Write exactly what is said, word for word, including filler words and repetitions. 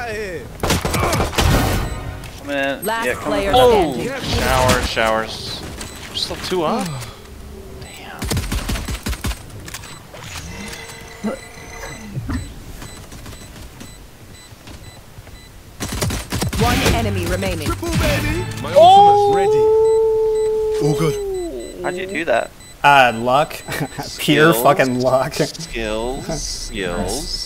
out here. Man, Last yeah, come player on. standing. Oh, showers, showers. We're still two up. Damn. One enemy remaining. Triple, baby. My Oh! ultimate's ready. All good. How'd you do that? Uh, luck. Pure Skills. fucking luck. Skills. Skills.